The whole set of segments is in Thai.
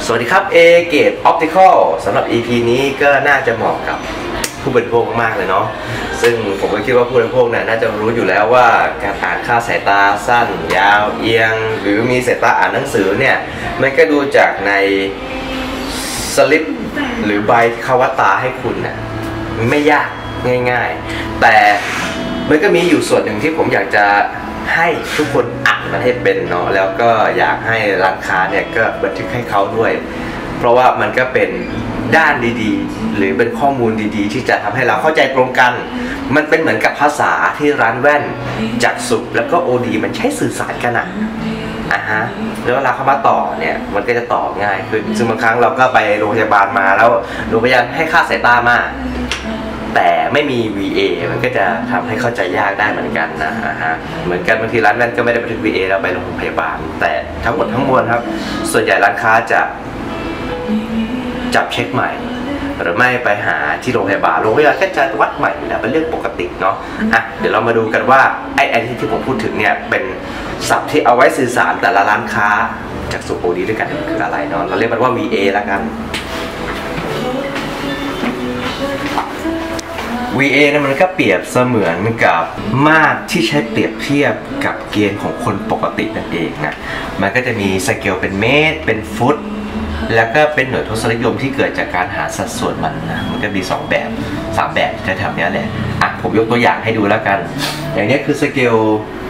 สวัสดีครับ A Gate Optical สำหรับ EP นี้ก็น่าจะเหมาะกับผู้บริโภคมากเลยเนาะซึ่งผมก็คิดว่าผู้บริโภคน่าจะรู้อยู่แล้วว่าการอ่านค่าสายตาสั้นยาวเอียงหรือมีสายตาอ่านหนังสือเนี่ยมันก็ดูจากในสลิปหรือใบที่เขาวัดตาให้คุณน่ะไม่ยากง่ายๆแต่มันก็มีอยู่ส่วนหนึ่งที่ผมอยากจะให้ทุกคนอ่านมันให้เป็นเนาะแล้วก็อยากให้ร้านค้าเนี่ยก็บันทึกให้เขาด้วยเพราะว่ามันก็เป็นด้านดีๆหรือเป็นข้อมูลดีๆที่จะทำให้เราเข้าใจตรงกันมันเป็นเหมือนกับภาษาที่ร้านแว่นจักษุแล้วก็โอดีมันใช้สื่อสารกันนะแล้วเวลาเขามาต่อเนี่ยมันก็จะต่อง่ายขึ้นซึ่งบางครั้งเราก็ไปโรงพยาบาลมาแล้วโรงพยาบาลให้ค่าสายตามาแต่ไม่มี VA มันก็จะทำให้เข้าใจยากได้เหมือนกันนะเหมือนกันบางทีร้านแว่นก็ไม่ได้บันทึก VA แล้วไปโรงพยาบาลแต่ทั้งหมดทั้งมวลครับส่วนใหญ่ร้านค้าจะจับเช็คใหม่หรือไม่ไปหาที่โรงพยาบาลก็จะวัดใหม่อยู่แล้วเป็นเรื่องปกติเนาะเดี๋ยวเรามาดูกันว่าไอ้ที่ผมพูดถึงเนี่ยเป็นศัพท์ที่เอาไว้สื่อสารแต่ละร้านค้าจากสุโขดีด้วยกันคืออะไรเนาะเราเรียกมันว่า VA แล้วกัน VA เนี่ยมันก็เปรียบเสมือนกับมาตรที่ใช้เปรียบเทียบกับเกณฑ์ของคนปกตินั่นเองนะมันก็จะมีสเกลเป็นเมตรเป็นฟุตแล้วก็เป็นหน่วยทศนิยมที่เกิดจากการหาสัดส่วนมันนะมันก็มี2แบบ3แบบแถวๆนี้แหละผมยกตัวอย่างให้ดูแล้วกันอย่างนี้คือสเกล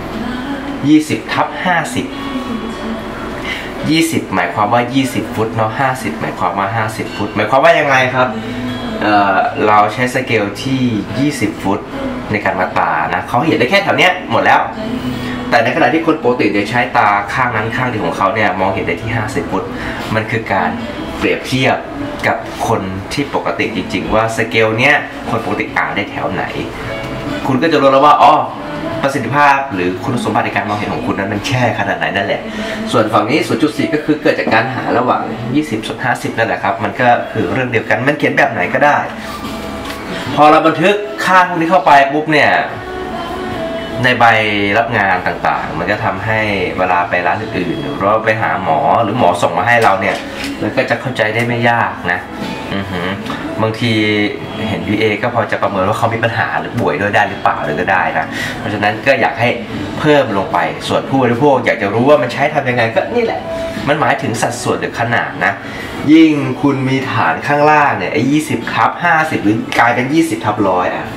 20/50 20หมายความว่า20ฟุตเนาะ50หมายความว่า50ฟุตหมายความว่ายังไงครับเราใช้สเกลที่20ฟุตในการวัดตานะเขาเห็นได้แค่แถวเนี้ยหมดแล้วแต่ในขณะที่คนปกติจะใช้ตาข้างนั้นข้างเดียวของเขาเนี่ยมองเห็นได้ที่50ฟุตมันคือการเปรียบเทียบกับคนที่ปกติจริงๆว่าสเกลเนี้ยคนปกติอ่านได้แถวไหนคุณก็จะรู้แล้วว่าประสิทธิภาพหรือคุณสมบัติในการมองเห็นของคุณนั้นมันแค่ขนาดไหนนั่นแหละส่วนฝั่งนี้ 0.4 ก็คือเกิดจากการหาระหว่าง20/50นั่นแหละครับมันก็คือเรื่องเดียวกันมันเขียนแบบไหนก็ได้พอเราบันทึกค่าพวกนี้เข้าไปปุ๊บเนี่ยในใบรับงานต่างๆมันก็ทำให้เวลาไปร้านอื่นๆหรือว่าไปหาหมอหรือหมอส่งมาให้เราเนี่ยมันก็จะเข้าใจได้ไม่ยากนะบางทีเห็น VA ก็พอจะประเมินว่าเขามีปัญหาหรือป่วยด้วยได้หรือเปล่าเลยก็ได้นะเพราะฉะนั้นก็อยากให้เพิ่มลงไปส่วนผู้บริโภคอยากจะรู้ว่ามันใช้ทำยังไงก็นี่แหละมันหมายถึงสัดส่วนหรือขนาดนะยิ่งคุณมีฐานข้างล่างเนี่ยไอ้20/50หรือกลายเป็น20/100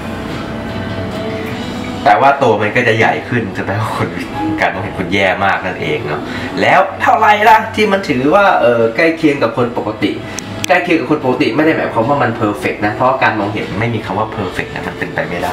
แต่ว่าตัวมันก็จะใหญ่ขึ้นจะแปลว่าคนการมองเห็นคุณแย่มากนั่นเองเนาะแล้วเท่าไรล่ะที่มันถือว่าใกล้เคียงกับคนปกติใกล้เคียงกับคนปกติไม่ได้หมายความว่ามันเพอร์เฟกต์นะเพราะการมองเห็นไม่มีคำว่าเพอร์เฟกต์นะมันเป็นไปไม่ได้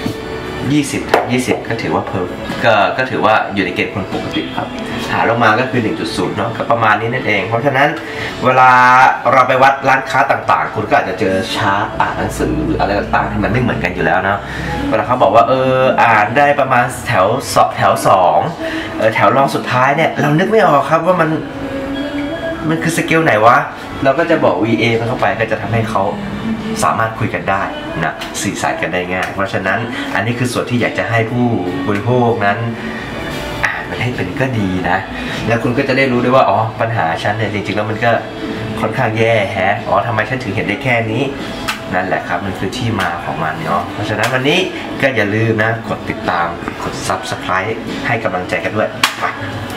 20/20ก็ถือว่าก็ถือว่าอยู่ในเกณฑ์คนปกติครับหาลงมาก็คือ 1.0 เนาะก็ประมาณนี้นั่นเองเพราะฉะนั้นเวลาเราไปวัดร้านค้าต่างๆคุณก็อาจจะเจอชาร์ตอ่านหนังสือหรืออะไรต่างๆที่มันไม่เหมือนกันอยู่แล้วเนาะเวลาเขาบอกว่าอ่านได้ประมาณแถว2แถวรองสุดท้ายเนี่ยเรานึกไม่ออกครับว่ามันคือสเกลไหนวะเราก็จะบอก VA มันเข้าไปก็จะทำให้เขาสามารถคุยกันได้นะสื่อสารกันได้ง่ายเพราะฉะนั้นอันนี้คือส่วนที่อยากจะให้ผู้บริโภคนั้นอ่านมันให้เป็นก็ดีนะแล้วคุณก็จะได้รู้ด้วยว่าปัญหาฉันเนี่ยจริงๆแล้วมันก็ค่อนข้างแย่ทำไมฉันถึงเห็นได้แค่นี้นั่นแหละครับมันคือที่มาของมันเนาะเพราะฉะนั้นวันนี้ก็อย่าลืมนะกดติดตามกด Subscribe ให้กำลังใจกันด้วยไป